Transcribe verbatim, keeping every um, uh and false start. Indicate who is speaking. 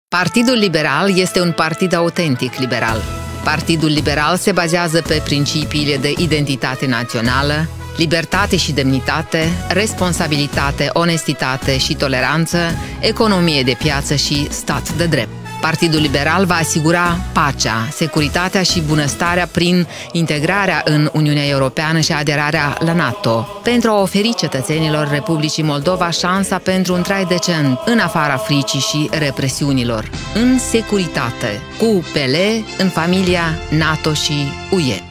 Speaker 1: Partidul Liberal este un partid autentic liberal. Partidul Liberal se bazează pe principiile de identitate națională, libertate și demnitate, responsabilitate, onestitate și toleranță, economie de piață și stat de drept. Partidul Liberal va asigura pacea, securitatea și bunăstarea prin integrarea în Uniunea Europeană și aderarea la NATO, pentru a oferi cetățenilor Republicii Moldova șansa pentru un trai decent în afara fricii și represiunilor, în securitate, cu P L, în familia NATO și U E.